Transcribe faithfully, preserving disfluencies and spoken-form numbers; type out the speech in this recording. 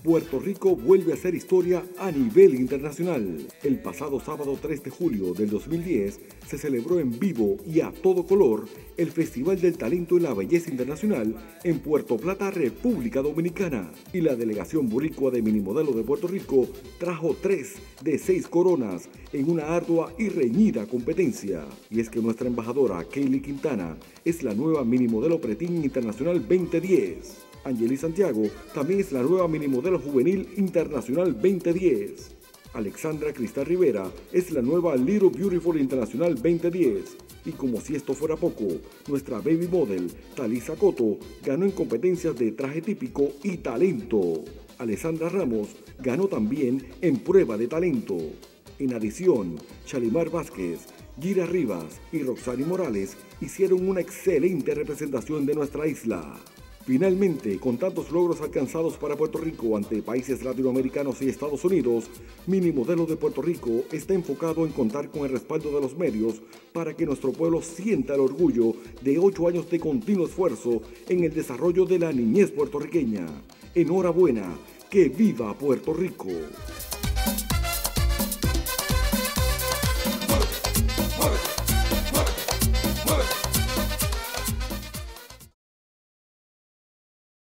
Puerto Rico vuelve a hacer historia a nivel internacional. El pasado sábado tres de julio del dos mil diez se celebró en vivo y a todo color el Festival del Talento y la Belleza Internacional en Puerto Plata, República Dominicana. Y la delegación boricua de Minimodelo de Puerto Rico trajo tres de seis coronas en una ardua y reñida competencia. Y es que nuestra embajadora, Kaylee Quintana, es la nueva Minimodelo Preteen Internacional veinte diez. Angeli Santiago también es la nueva Minimodelo Juvenil Internacional veinte diez. Alexandra Cristal Rivera es la nueva Little Beautiful Internacional veinte diez. Y como si esto fuera poco, nuestra baby model, Talisa Coto, ganó en competencias de traje típico y talento. Alessandra Ramos ganó también en prueba de talento. En adición, Shalimar Vázquez, Gira Rivas y Roxani Morales hicieron una excelente representación de nuestra isla. Finalmente, con tantos logros alcanzados para Puerto Rico ante países latinoamericanos y Estados Unidos, Minimodelo de Puerto Rico está enfocado en contar con el respaldo de los medios para que nuestro pueblo sienta el orgullo de ocho años de continuo esfuerzo en el desarrollo de la niñez puertorriqueña. Enhorabuena, ¡que viva Puerto Rico!